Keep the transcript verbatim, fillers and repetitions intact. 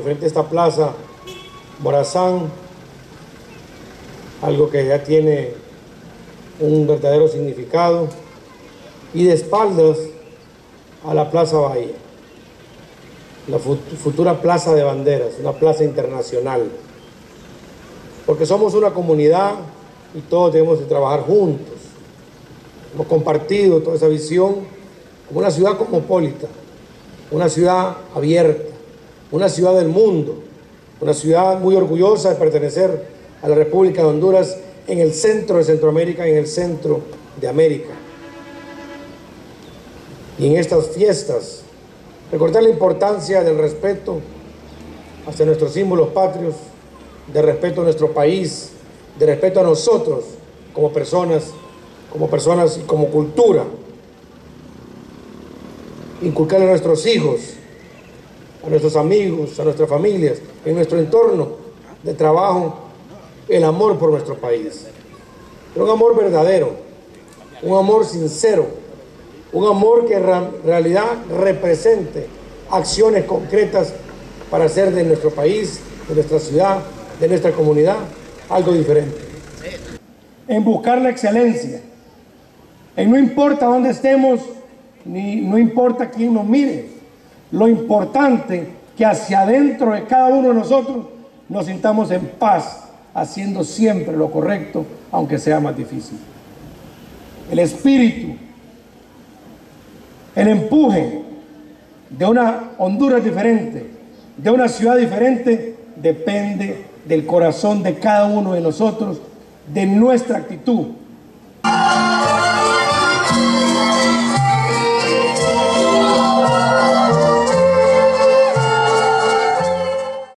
frente a esta plaza Morazán, algo que ya tiene un verdadero significado, y de espaldas a la Plaza Bahía, la futura Plaza de Banderas, una plaza internacional, porque somos una comunidad y todos debemos de trabajar juntos. Hemos compartido toda esa visión como una ciudad cosmopolita, una ciudad abierta, una ciudad del mundo, una ciudad muy orgullosa de pertenecer a la República de Honduras en el centro de Centroamérica y en el centro de América. Y en estas fiestas, recordar la importancia del respeto hacia nuestros símbolos patrios, de respeto a nuestro país, de respeto a nosotros como personas, como personas y como cultura. Inculcarle a nuestros hijos, a nuestros amigos, a nuestras familias, en nuestro entorno de trabajo, el amor por nuestro país. Pero un amor verdadero, un amor sincero, un amor que en realidad represente acciones concretas para hacer de nuestro país, de nuestra ciudad, de nuestra comunidad, algo diferente. En buscar la excelencia, en no importa dónde estemos, ni no importa quién nos mire, lo importante que hacia adentro de cada uno de nosotros nos sintamos en paz, haciendo siempre lo correcto, aunque sea más difícil. El espíritu, el empuje de una Honduras diferente, de una ciudad diferente, depende del corazón de cada uno de nosotros, de nuestra actitud,